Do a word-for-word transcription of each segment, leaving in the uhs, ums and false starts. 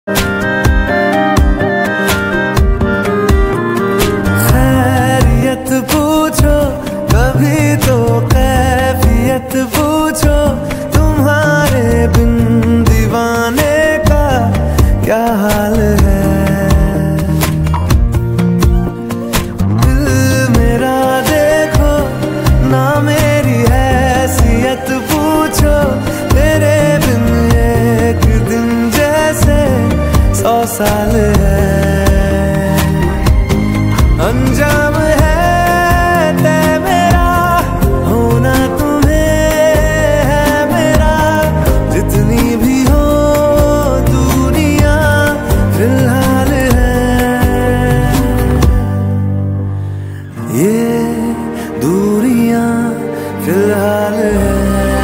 खैरियत पूछो कभी तो कैफियत पूछो, तुम्हारे बिन दीवाने का क्या हाल है। दिल मेरा देखो ना मेरी हैसियत पूछो, तेरे बिन एक दिन जैसे सौ साल है। अंजाम है तय मेरा, होना तुम्हें है मेरा, जितनी भी हो दुनिया फिलहाल है। ये दूरियां फिलहाल है।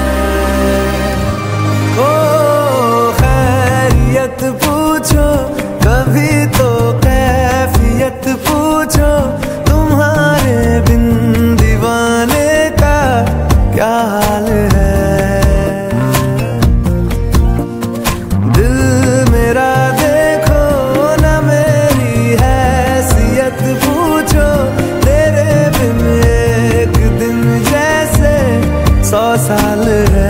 ओ खैरियत पूछो कभी तो कैफियत पूछो, तुम्हारे बिन दीवाने का क्या हाल है। दिल मेरा देखो ना मेरी हैसियत पूछो, तेरे बिन एक दिन जैसे सौ साल है।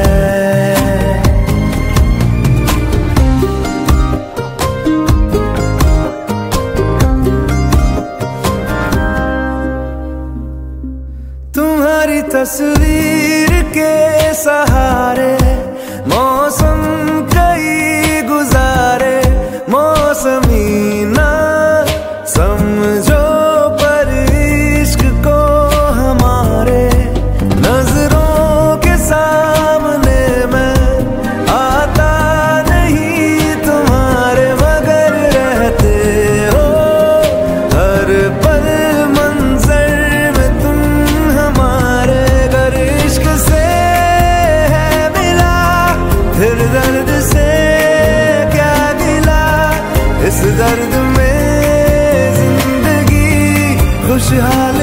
तुम्हारी तस्वीर के सहारे मौसम कई गुजारे, मौसमी ना समझो पर इश्क को हमारे, नजरों के सामने मैं आता नहीं तुम्हारे, मगर रहते हो हर पल मंजर में तुम हमारे। अगर इश्क से है मिला फिर दर्द से क्या गिला, इस दर्द में जिंदगी खुशहाल